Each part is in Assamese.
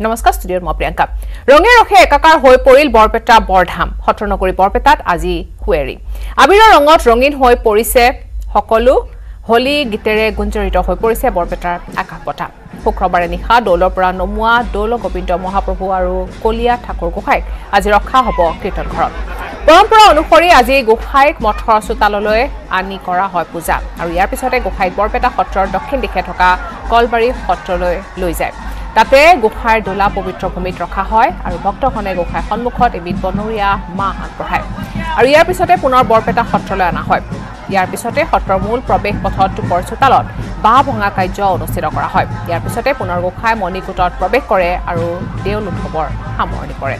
নমস্কাৰ ষ্টুডিঅ'ৰ মই প্ৰিয়ংকা ৰঙে ৰখে একাকাৰ হৈ পৰিল বৰপেটা বৰধাম হত্ৰনগৰী বৰপেটাত আজি হুৱেৰি আবিৰৰ ৰঙত ৰঙিন হৈ পৰিছে সকলো হোলি গীতেৰে গুঞ্জৰিত হৈ পৰিছে বৰপেটাৰ আকাশপথা শুক্ৰবাৰে নিশা দৌলৰ পৰা নমুৱা দৌল গোবিন্দ মহাপ্ৰভু আৰু কলিয়া ঠাকুৰ গোসাইক আজি ৰখা হ'ব কীৰ্তন ঘৰত পৰম্পৰা অনুসৰি আজি গোসাইক মঠৰ চোতাললৈ আনি কৰা হয় পূজা আৰু ইয়াৰ পিছতে গোসাইক বৰপেটা সত্ৰৰ দক্ষিণ দিশে থকা কলবাৰী সত্ৰলৈ লৈ যায় তাতে গোসাইৰ দোলা পবিত্ৰ ভূমিত ৰখা হয় আৰু ভক্তখনে গোসাইৰ সন্মুখত এবিধ বনৰীয়া মাহ আগবঢ়ায় আৰু ইয়াৰ পিছতে পুনৰ বৰপেটা সত্ৰলৈ অনা হয় ইয়াৰ পিছতে সত্ৰৰ মূল প্ৰৱেশ পথত টুপৰ চোতালত বাহ ভঙা কাৰ্য অনুষ্ঠিত কৰা হয় ইয়াৰ পিছতে পুনৰ গোসাই মণিকূটত প্ৰৱেশ কৰে আৰু দেউল উৎসৱৰ সামৰণি কৰে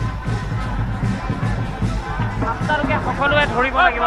আপোনালোকে সকলোৱে ধৰিব লাগিব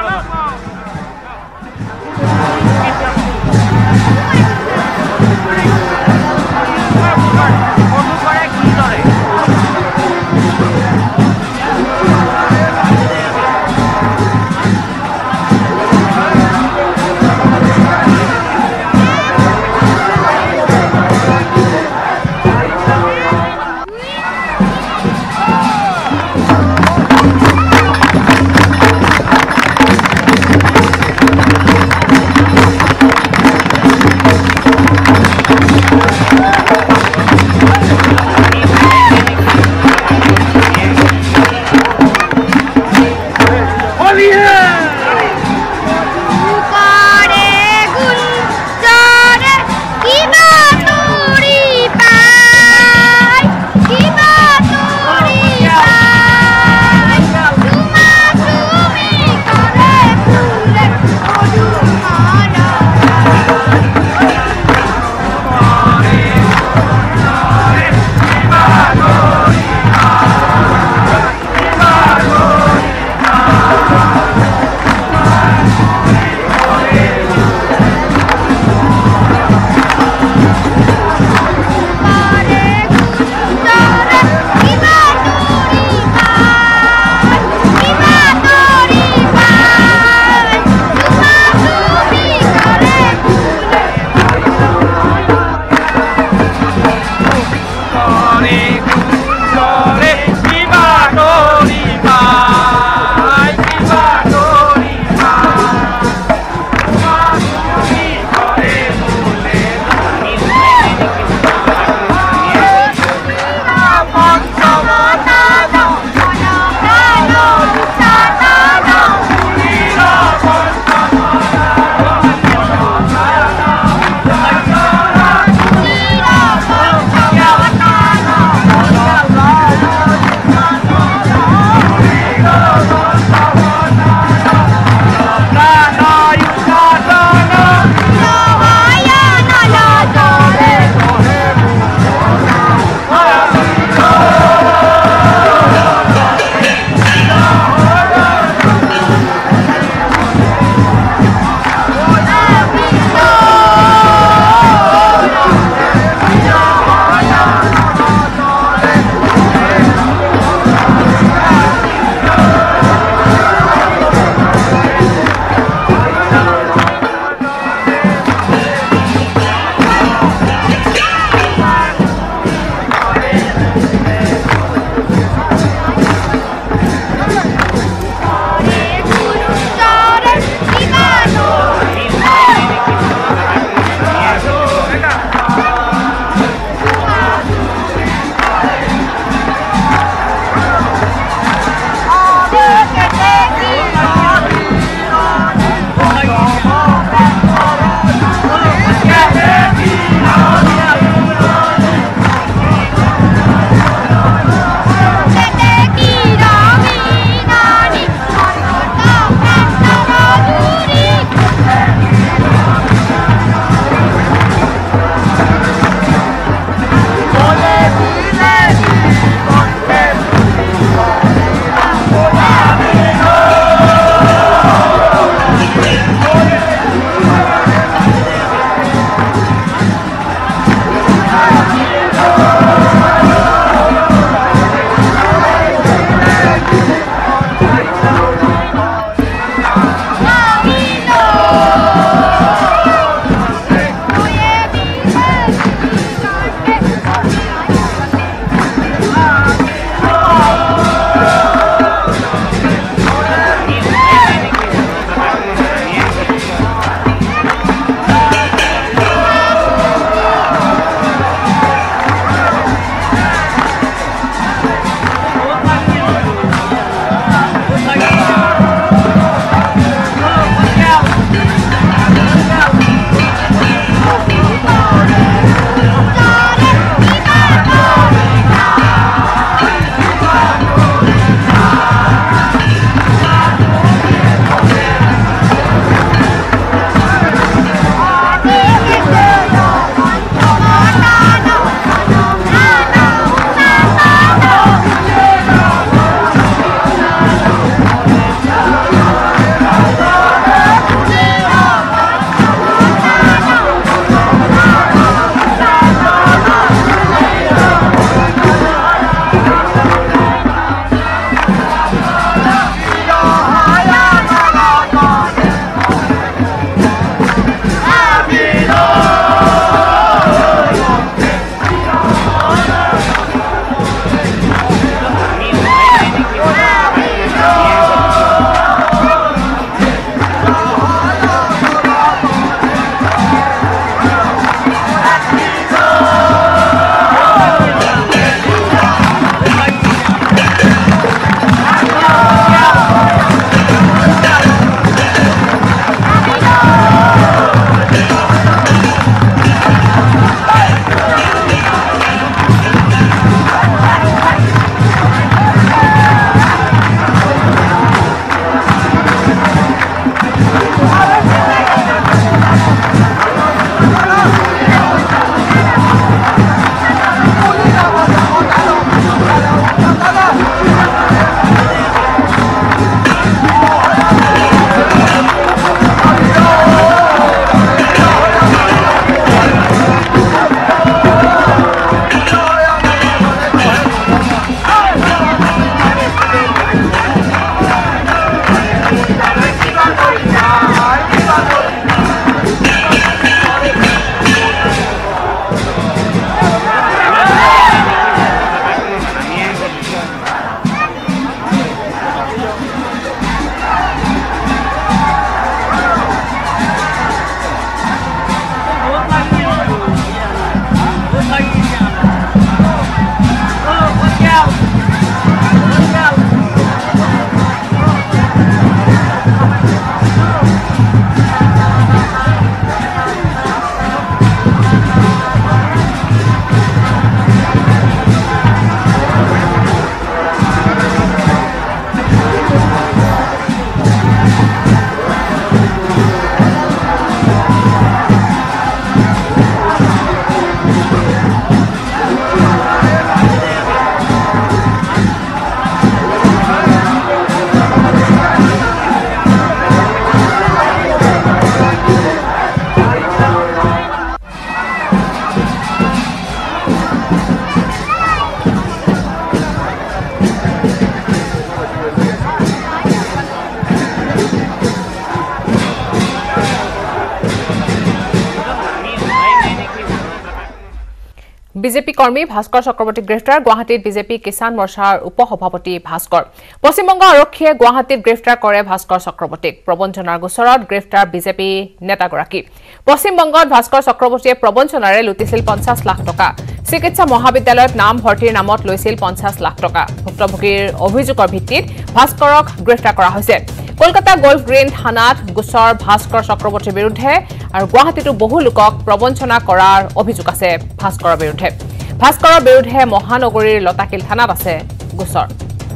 বিজেপি কৰ্মী ভাস্কৰ চক্ৰৱৰ্তী গ্ৰেফতাৰ গুৱাহাটীত বিজেপি কিষাণ মৰ্চাৰ উপসভাপতি ভাস্কৰ পশ্চিমবংগ আৰক্ষীয়ে গুৱাহাটীত গ্ৰেফতাৰ কৰে ভাস্কৰ চক্ৰৱৰ্তীক প্ৰবঞ্চনাৰ গোচৰত গ্ৰেফতাৰ বিজেপি নেতাগৰাকী পশ্চিমবংগত ভাস্কৰ চক্ৰৱৰ্তীয়ে প্ৰবঞ্চনাৰে লুটিছিল 50 লাখ টকা চিকিৎসা মহাবিদ্যালয়ত নাম ভৰ্তিৰ নামত লৈছিল 50 লাখ টকা ভুক্তভোগীৰ অভিযোগৰ ভিত্তিত ভাস্কৰক গ্ৰেফতাৰ কৰা হৈছে কলকাতা গল্ফ গ্ৰীণ থানাত গোচৰ ভাস্কৰ চক্ৰৱৰ্তীৰ বিৰুদ্ধে আৰু গুৱাহাটীতো বহু লোকক প্ৰবঞ্চনা কৰাৰ অভিযোগ আছে ভাস্কৰৰ বিৰুদ্ধে মহানগৰীৰ লতাকিল থানাত আছে গোচৰ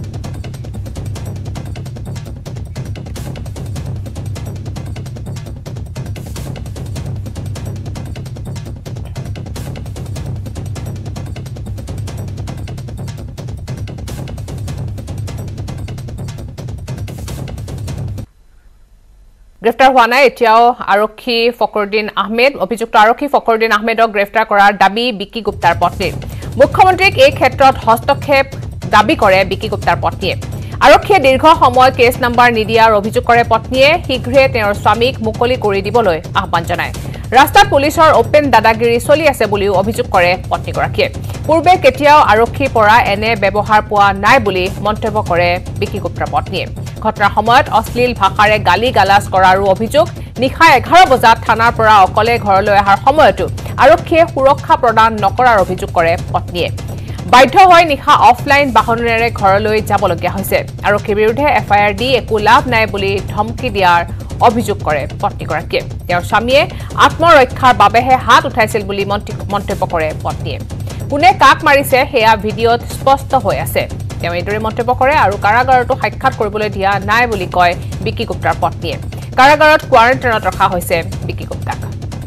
গ্ৰেফতাৰ হোৱা নাই এতিয়াও আৰক্ষী ফকৰুদ্দিন আহমেদ অভিযুক্ত আৰক্ষী ফকৰুদ্দিন আহমেদক গ্ৰেফতাৰ কৰাৰ দাবী বিকি গুপ্তাৰ পত্নীৰ মুখ্যমন্ত্ৰীক এই ক্ষেত্ৰত হস্তক্ষেপ দাবী কৰে বিকি গুপ্তাৰ পত্নীয়ে আৰক্ষীয়ে দীৰ্ঘ সময় কেছ নম্বৰ নিদিয়াৰ অভিযোগ কৰে পত্নীয়ে শীঘ্ৰে তেওঁৰ স্বামীক মুকলি কৰি দিবলৈ আহ্বান জনায় ৰাস্তাত পুলিচৰ ওপেন দাদাগিৰি চলি আছে বুলিও অভিযোগ কৰে পত্নীগৰাকীয়ে পূৰ্বে কেতিয়াও আৰক্ষীৰ পৰা এনে ব্যৱহাৰ পোৱা নাই বুলি মন্তব্য কৰে বিকি গুপ্তাৰ পত্নীয়ে ঘটনাৰ সময়ত অশ্লীল ভাষাৰে গালি গালাজ কৰাৰো অভিযোগ নিশা 11 বজাত থানাৰ পৰা অকলে ঘৰলৈ অহাৰ সময়তো আৰক্ষীয়ে সুৰক্ষা প্ৰদান নকৰাৰ অভিযোগ কৰে পত্নীয়ে বাধ্য হৈ নিশা অফলাইন বাহনেৰে ঘৰলৈ যাবলগীয়া হৈছে আৰক্ষীৰ বিৰুদ্ধে এফআইআৰ দি একো লাভ নাই বুলি ধমকি দিয়াৰ অভিযোগ কৰে পত্নীগৰাকীয়ে তেওঁৰ স্বামীয়ে আত্মৰক্ষাৰ বাবেহে হাত উঠাইছিল বুলি মন্তব্য কৰে পত্নীয়ে কোনে কাক মাৰিছে সেয়া ভিডিঅ'ত স্পষ্ট হৈ আছে তেওঁ এইদৰে মন্তব্য কৰে আৰু কাৰাগাৰতো সাক্ষাৎ কৰিবলৈ দিয়া নাই বুলি কয় বিকি গুপ্তাৰ পত্নীয়ে কাৰাগাৰত কোৱাৰেণ্টাইনত ৰখা হৈছে বিকি গুপ্তাক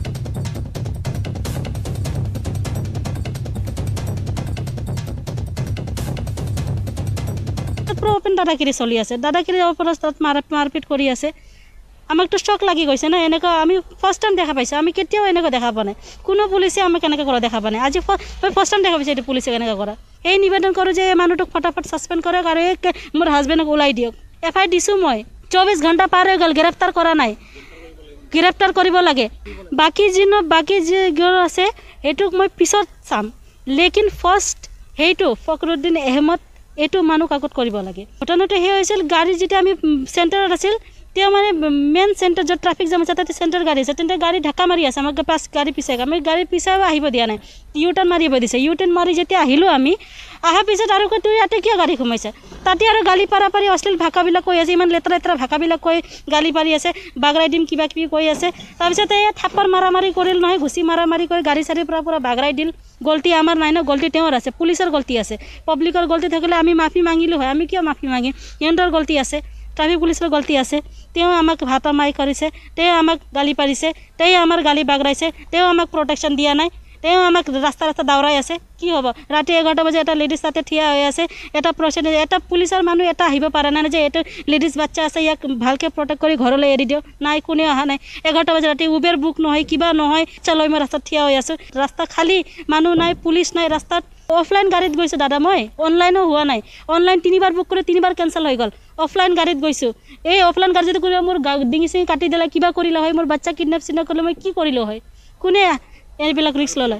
ওপেন দাদাগিৰি চলি আছে দাদাগিৰিৰ অৱস্থাত মাৰপিট কৰি আছে আমাকতো ষ্টক লাগি গৈছে না এনেকুৱা আমি ফাৰ্ষ্ট টাইম দেখা পাইছোঁ আমি কেতিয়াও এনেকুৱা দেখা পোৱা নাই কোনো পুলিচে আমাক এনেকৈ কৰা দেখা পোৱা নাই আজি ফাৰ্ষ্ট টাইম দেখা পাইছোঁ এইটো পুলিচে এনেকৈ কৰা এই নিবেদন কৰোঁ যে এই মানুহটোক ফটাফট ছাছপেণ্ড কৰক আৰু এই মোৰ হাজবেণ্ডক ওলাই দিয়ক এফআইআৰ দিছোঁ মই 24 ঘণ্টা পাৰ হৈ গ'ল গ্ৰেপ্তাৰ কৰা নাই গ্ৰেপ্তাৰ কৰিব লাগে বাকী যি আছে সেইটোক মই পিছত চাম লেকিন ফাৰ্ষ্ট সেইটো ফকৰুদ্দিন আহমেদ এইটো মানুহ কাকত কৰিব লাগে ঘটনাটো সেই হৈছিল গাড়ী যেতিয়া আমি চেণ্টাৰত আছিল তেওঁ মানে মেইন চেণ্টাৰ য'ত ট্ৰাফিক জাম আছে তাতে চেণ্টাৰ গাড়ী আছে তেন্তে গাড়ী ঢাকা মাৰি আছে আমাক পাছ গাড়ী পিছাই আমি গাড়ী পিছাই আহিব দিয়া নাই ইউ টাৰ্ণ মাৰিব দিছে ইউ টাৰ্ণ মাৰি যেতিয়া আহিলোঁ আমি অহাৰ পিছত আৰু তুই ইয়াতে কিয় গাড়ী সোমাইছে তাতে আৰু গালি পাৰি অশ্লীল ভাষাবিলাক কৈ আছে ইমান লেতেৰা ভাষাবিলাক কৈ গালি পাৰি আছে বাগৰাই দিম কিবা কিবি কৈ আছে তাৰপিছত এই থাপ্পৰ মাৰি কৰিল নহয় ঘুচি মাৰি কৰি গাড়ী চাৰিৰ পৰা বাগৰাই দিল গলতি আমাৰ নাই ন গলতি তেওঁৰ আছে পুলিচৰ গলতি আছে পাব্লিকৰ গলতি থাকিলে আমি মাফি মাগিলোঁ হয় আমি কিয় মাফি মাগিম সিহঁতৰ গলতি আছে ট্ৰাফিক পুলিচৰ গলতি আছে তেওঁ আমাক ভাতা মাৰি কৰিছে তেওঁ আমাক গালি পাৰিছে তেওঁ আমাৰ গালি বাগৰাইছে তেওঁ আমাক প্ৰটেকশ্যন দিয়া নাই তেওঁ আমাক ৰাস্তা দাউৰাই আছে কি হ'ব ৰাতি 11 বজা এটা লেডিজ তাতে থিয়া হৈ আছে এটা পুলিচৰ মানুহ এটা আহিব পাৰে নাই যে এইটো লেডিজ বাচ্চা আছে ইয়াক ভালকৈ প্ৰটেক্ট কৰি ঘৰলৈ এৰি দিওঁ নাই কোনে অহা নাই 11 বজা ৰাতি উবেৰ বুক নহয় কিবা নহয় চলৈ মই ৰাস্তাত থিয়া হৈ আছোঁ ৰাস্তা খালী মানুহ নাই পুলিচ নাই ৰাস্তাত অফলাইন গাড়ীত গৈছোঁ দাদা মই অনলাইনো হোৱা নাই অনলাইন 3বাৰ বুক কৰি 3বাৰ কেঞ্চেল হৈ গ'ল অফলাইন গাড়ীত গৈছোঁ এই অফলাইন গাড়ী যদি কৰি মোৰ ডিঙি চিঙি কাটি দিলে কিবা কৰিলে হয় মোৰ বাচ্চা কিডনেপ কৰিলে মই কি কৰিলোঁ হয় কোনে এইবিলাক ৰিক্স ল'লে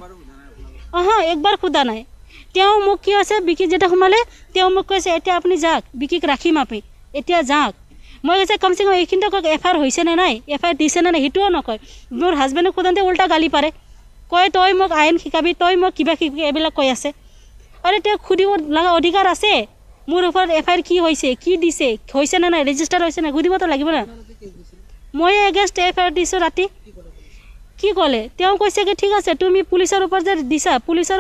একবাৰ সোধা নাই তেওঁ মোক কি আছে বিকি যেতিয়া সোমালে তেওঁ মোক কৈছে এতিয়া আপুনি যাওক বিকিক ৰাখিম আপি এতিয়া যাওক মই কৈছে কমচে কম এইখিনিতে কওক এফআইআৰ হৈছে নে নাই এফআইআৰ দিছে নে নাই সেইটোও নকয় মোৰ হাজবেণ্ডক সোধাওঁতে উল্টা গালি পাৰে কয় তই মোক আইন শিকাবি তই মোক কিবা এইবিলাক কৈ আছে আৰু তেওঁক সুধিব লগা অধিকাৰ আছে মোৰ ওপৰত এফআইআৰ কি হৈছে কি দিছে হৈছে নে নাই ৰেজিষ্টাৰ হৈছে নাই সুধিবতো লাগিব না মই এগেইনষ্ট এফআইআৰ দিছোঁ ৰাতি কি ক'লে তেওঁ কৈছে কি ঠিক আছে তুমি পুলিচৰ ওপৰত যে দিছা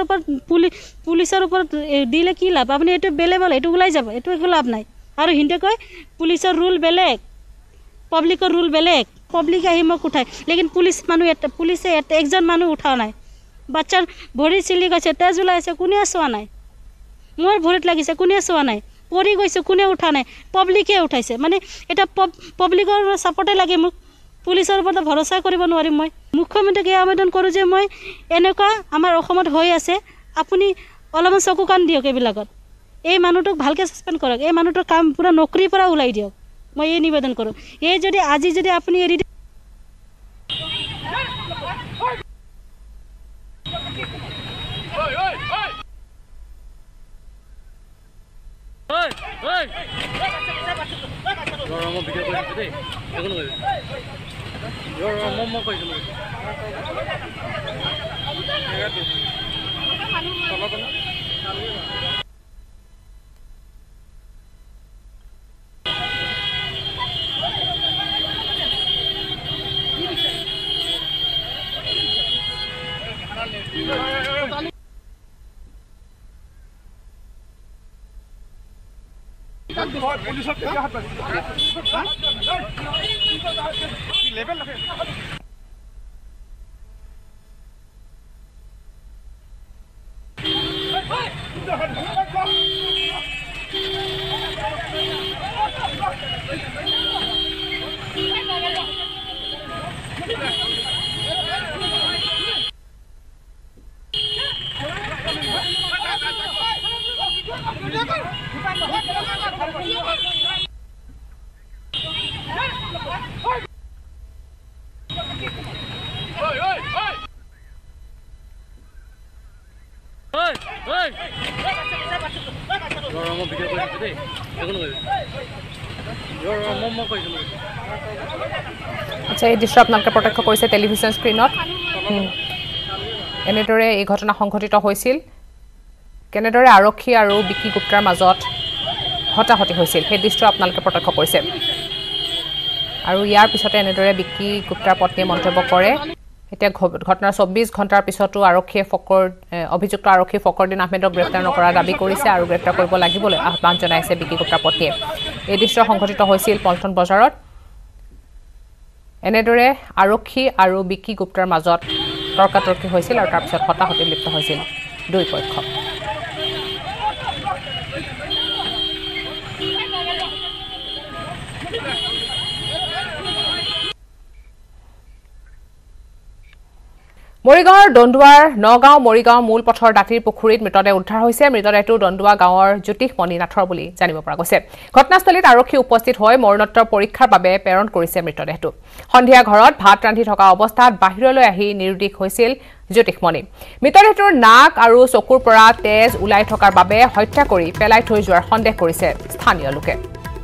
পুলিচৰ ওপৰত দিলে কি লাভ আপুনি এইটো বেলেগ এইটো ওলাই যাব এইটো একো লাভ নাই আৰু সিহঁতে কয় পুলিচৰ ৰুল বেলেগ পাব্লিকৰ ৰুল বেলেগ পাব্লিক আহি মোক উঠায় লেকিন পুলিচে একজন মানুহ উঠা নাই বাচ্চাৰ ভৰি চিলি গৈছে তেজ ওলাই আছে কোনে চোৱা নাই মোৰ ভৰিত লাগিছে কোনে চোৱা নাই পৰি গৈছে কোনে উঠা নাই পাব্লিকে উঠাইছে মানে এটা পাব্লিকৰ ছাপৰ্টে লাগে মোক পুলিচৰ ওপৰত ভৰসা কৰিব নোৱাৰিম মই মুখ্যমন্ত্ৰীক এই আবেদন কৰোঁ যে মই এনেকুৱা আমাৰ অসমত হৈ আছে আপুনি অলপমান চকু কাণ দিয়ক এইবিলাকত এই মানুহটোক ভালকৈ ছাছপেণ্ড কৰক এই মানুহটোৰ কাম পুৰা নকৰিৰ পৰা ওলাই দিয়ক মই এই নিবেদন কৰোঁ এই যদি আজি যদি আপুনি এৰি ভিডিঅ' কৰি দিছোঁ দেই একো নকৰিবি মই কৈছিলোঁ আচ্ছা এই দৃশ্য আপোনালোকে প্ৰত্যক্ষ কৰিছে টেলিভিছন স্ক্ৰীণত এনেদৰে এই ঘটনা সংঘটিত হৈছিল কেনেদৰে আৰক্ষী আৰু বিকি গুপ্তাৰ মাজত হতাহতি হৈছিল সেই দৃশ্য আপোনালোকে প্ৰত্যক্ষ কৰিছে আৰু ইয়াৰ পিছতে এনেদৰে বিকি গুপ্তাৰ পত্নীয়ে মন্তব্য কৰে এতিয়া ঘটনাৰ 24 ঘণ্টাৰ পিছতো আৰক্ষীয়ে অভিযুক্ত আৰক্ষী ফকৰদিন আহমেদক গ্ৰেপ্তাৰ নকৰাৰ দাবী কৰিছে আৰু গ্ৰেপ্তাৰ কৰিব লাগিবলৈ আহ্বান জনাইছে বিকি গুপ্তাৰ পত্নীয়ে এই দৃশ্য সংঘটিত হৈছিল পল্টন বজাৰত এনেদৰে আৰক্ষী আৰু বিকি গুপ্তাৰ মাজত তৰ্কাতৰ্কি হৈছিল আৰু তাৰ পিছত হতাহতি লিপ্ত হৈছিল দুই পক্ষ মৰিগাঁৱৰ দণ্ডুৱাৰ নগাঁও মৰিগাঁও মূল পথৰ দাঁতিৰ পুখুৰীত মৃতদেহ উদ্ধাৰ হৈছে মৃতদেহটো দণ্ডুৱা গাঁৱৰ জ্যোতিষমণি নাথৰ বুলি জানিব পৰা গৈছে ঘটনাস্থলীত আৰক্ষী উপস্থিত হৈ মৰণোত্তৰ পৰীক্ষাৰ বাবে প্ৰেৰণ কৰিছে মৃতদেহটো সন্ধিয়া ঘৰত ভাত ৰান্ধি থকা অৱস্থাত বাহিৰলৈ আহি নিৰুদ্দিশ হৈছিল জ্যোতিষমণি মৃতদেহটোৰ নাক আৰু চকুৰ পৰা তেজ ওলাই থকাৰ বাবে হত্যা কৰি পেলাই থৈ যোৱাৰ সন্দেহ কৰিছে স্থানীয় লোকে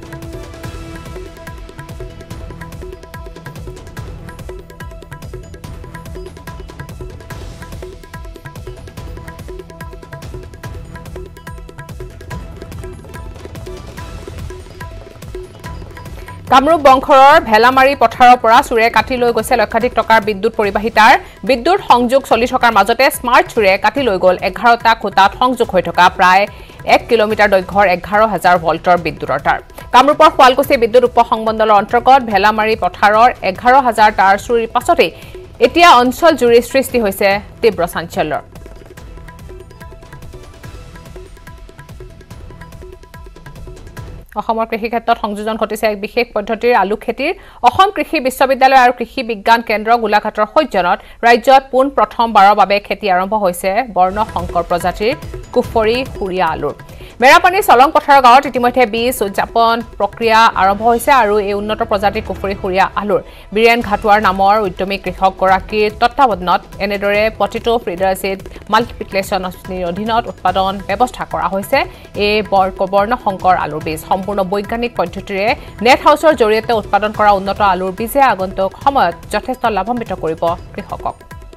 কামৰূপ বংশৰৰ ভেলামাৰী পথাৰৰ পৰা চুৰে কাটি লৈ গৈছে লক্ষাধিক টকাৰ বিদ্যুৎ পৰিবাহিতাৰ বিদ্যুৎ সংযোগ চলি থকাৰ মাজতে স্মাৰ্ট চুৰে কাটি লৈ গ'ল 11টা খুঁটাত সংযোগ হৈ থকা প্ৰায় 1 কিলোমিটাৰ দৈৰ্ঘ্যৰ 11,000 ভল্টৰ বিদ্যুৎৰ তাঁৰ কামৰূপৰ শুৱালকুছি বিদ্যুৎ উপসংমণ্ডলৰ অন্তৰ্গত ভেলামাৰী পথাৰৰ 11,000 তাঁৰ চুৰিৰ পাছতে এতিয়া অঞ্চল জুৰি সৃষ্টি হৈছে তীব্ৰ চাঞ্চল্যৰ অসমৰ কৃষি ক্ষেত্ৰত সংযোজন ঘটিছে এক বিশেষ পদ্ধতিৰ আলু খেতিৰ অসম কৃষি বিশ্ববিদ্যালয় আৰু কৃষি বিজ্ঞান কেন্দ্ৰ গোলাঘাটৰ সৈজনত ৰাজ্যত পোন প্ৰথমবাৰৰ বাবে খেতি আৰম্ভ হৈছে বৰ্ণ সংকৰ প্ৰজাতিৰ কুফৰি সুৰিয়া আলুৰ মেৰাপানী চলং পথাৰৰ গাঁৱত ইতিমধ্যে বীজ উদযাপন প্ৰক্ৰিয়া আৰম্ভ হৈছে আৰু এই উন্নত প্ৰজাতিৰ কুফৰি সুৰিয়া আলুৰ বীৰেন ঘাটুৱাৰ নামৰ উদ্যমী কৃষকগৰাকীৰ তত্ত্বাৱধানত এনেদৰে পটেটো ফিডাৰ সিড মাল্টিপ্লিকেশ্যন আঁচনিৰ অধীনত উৎপাদন ব্যৱস্থা কৰা হৈছে এই বৰ্ণ সংকৰ আলুৰ বীজ সম্পূৰ্ণ বৈজ্ঞানিক পদ্ধতিৰে নেট হাউচৰ জৰিয়তে উৎপাদন কৰা উন্নত আলুৰ বীজে আগন্তুক সময়ত যথেষ্ট লাভান্বিত কৰিব কৃষকক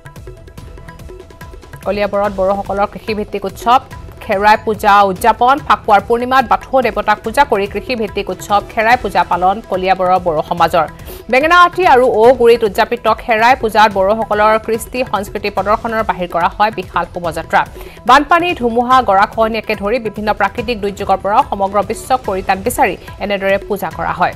কলিয়াবৰত বড়োসকলৰ কৃষিভিত্তিক উৎসৱ খেৰাই পূজা উদযাপন ফাকুৱাৰ পূৰ্ণিমাত বাথৌ দেৱতাক পূজা কৰি কৃষিভিত্তিক উৎসৱ খেৰাই পূজা পালন কলিয়াবৰৰ বড়ো সমাজৰ বেঙেনাআটি আৰু ঔগুৰিত উদযাপিত খেৰাই পূজাত বড়োসকলৰ কৃষ্টি সংস্কৃতি প্ৰদৰ্শনৰ বাহিৰ কৰা হয় বিশাল শোভাযাত্ৰা বানপানী ধুমুহা গৰাখহনীয়াকে ধৰি বিভিন্ন প্ৰাকৃতিক দুৰ্যোগৰ পৰা সমগ্ৰ বিশ্বক পৰিত্ৰাণ বিচাৰি এনেদৰে পূজা কৰা হয়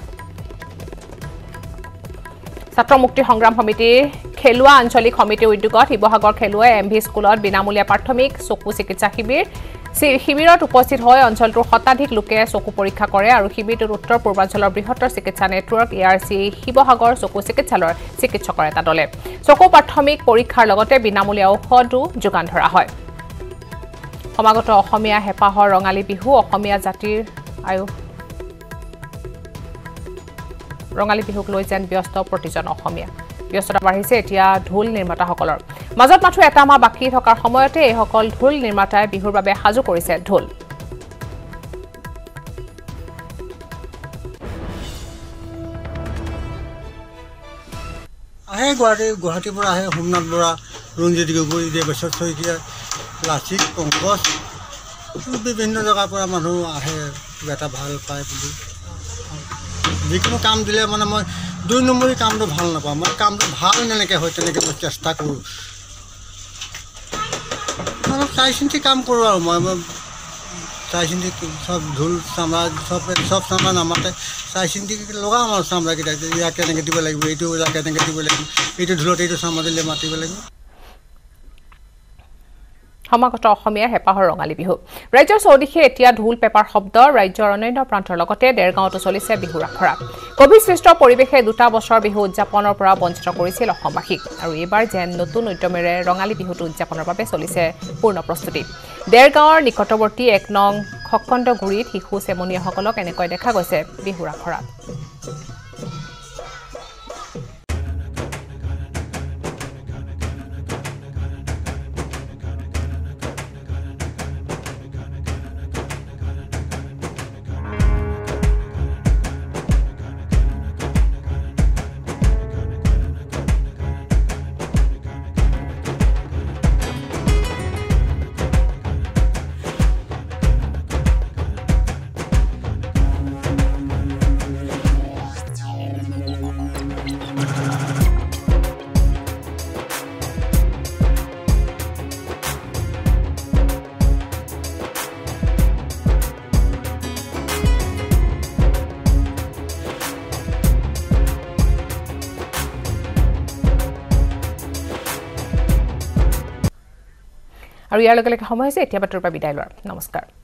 ছাত্ৰ মুক্তি সংগ্ৰাম সমিতিৰ খেলুৱা আঞ্চলিক সমিতিৰ উদ্যোগত শিৱসাগৰ খেলুৱাই এমভি স্কুলত বিনামূলীয়া প্ৰাথমিক চকু চিকিৎসা শিবিৰত উপস্থিত হৈ অঞ্চলটোৰ শতাধিক লোকে চকু পৰীক্ষা কৰে আৰু শিবিৰটোত উত্তৰ পূৰ্বাঞ্চলৰ বৃহত্তৰ চিকিৎসা নেটৱৰ্ক এআৰচি শিৱসাগৰ চকু চিকিৎসালয়ৰ চিকিৎসকৰ এটা দলে চকু প্ৰাথমিক পৰীক্ষাৰ লগতে বিনামূলীয়া ঔষধো যোগান ধৰা হয় সমাগত অসমীয়া হেঁপাহৰ ৰঙালী বিহু অসমীয়া জাতিৰ ৰঙালী বিহুক লৈ যেন ব্যস্ত প্ৰতিজন অসমীয়া ব্যস্ততা বাঢ়িছে এতিয়া ঢোল নিৰ্মাতাসকলৰ মাজত মাথো এটা মাহ বাকী থকাৰ সময়তে এইসকল ঢোল নিৰ্মাতাই বিহুৰ বাবে সাজু কৰিছে ঢোল আহে গুৱাহাটীৰ পৰা আহে সোমনাথ বৰা ৰঞ্জিত গগৈ দেৱেশ্বৰ শইকীয়া লাচিত পংকজ বিভিন্ন জেগাৰ পৰা মানুহ আহে কিবা এটা ভাল পায় বুলি যিকোনো কাম দিলে মানে মই 2 নম্বৰী কামটো ভাল নাপাওঁ মই কামটো ভাল নেনেকৈ হয় তেনেকৈ মই চেষ্টা কৰোঁ অলপ চাই চিন্তি কাম কৰোঁ আৰু মই চাই চিন্তি সব ঢোল চামৰা সব চামৰা নামাতে চাই চিন্তি লগাওঁ আৰু চামৰাকেইটা ইয়াক কেনেকৈ দিব লাগিব এইটো ইয়াক কেনেকৈ দিব লাগিব এইটো ঢোলত এইটো চামৰা দিলে মাতিব লাগিব সমাগত অসমীয়াৰ হেঁপাহৰ ৰঙালী বিহু ৰাজ্যৰ চৌদিশে এতিয়া ঢোল পেপাৰ শব্দ ৰাজ্যৰ অন্যান্য প্ৰান্তৰ লগতে দেৰগাঁৱতো চলিছে বিহুৰ আখৰা কভিড সৃষ্ট পৰিৱেশে 2 বছৰ বিহু উদযাপনৰ পৰা বঞ্চিত কৰিছিল অসমবাসীক আৰু এইবাৰ যেন নতুন উদ্যমেৰে ৰঙালী বিহুটো উদযাপনৰ বাবে চলিছে পূৰ্ণ প্ৰস্তুতি দেৰগাঁৱৰ নিকটৱৰ্তী 1 নং খক্কণ্ডগুৰিত শিশু চেমনীয়াসকলক এনেকৈ দেখা গৈছে বিহুৰ আখৰাত আৰু ইয়াৰ লগে লগে সময় হৈছে এতিয়া বাতৰিৰ পৰা বিদায় লোৱাৰ নমস্কাৰ